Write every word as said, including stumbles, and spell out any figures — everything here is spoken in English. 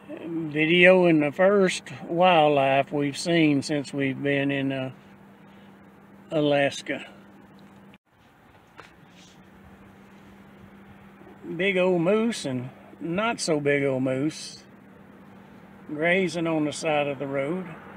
videoing the first wildlife we've seen since we've been in uh, Alaska. Big old moose and not so big old moose grazing on the side of the road.